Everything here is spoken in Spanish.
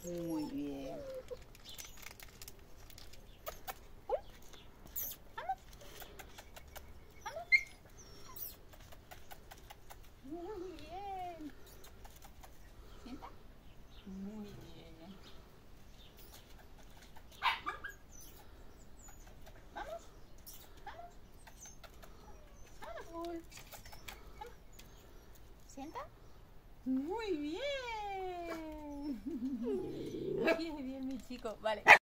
Muy bien. Muy bien. Sienta. Muy bien. Vamos. Vamos. Vamos, Bull. Vamos. Sienta. Muy bien. Bien, bien, mi chico. Vale.